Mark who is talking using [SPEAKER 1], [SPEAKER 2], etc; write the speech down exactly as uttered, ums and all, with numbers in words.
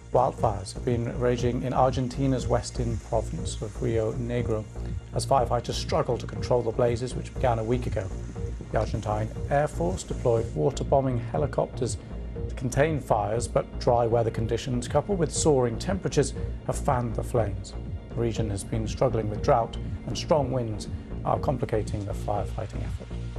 [SPEAKER 1] Wildfires have been raging in Argentina's western province of Rio Negro as firefighters struggle to control the blazes which began a week ago. The Argentine Air Force deployed water-bombing helicopters to contain fires, but dry weather conditions coupled with soaring temperatures have fanned the flames. The region has been struggling with drought, and strong winds are complicating the firefighting effort.